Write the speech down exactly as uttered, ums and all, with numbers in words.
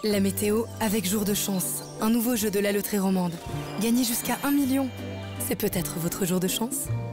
La météo avec Jour de chance, un nouveau jeu de la loterie romande. Gagnez jusqu'à un million. C'est peut-être votre jour de chance.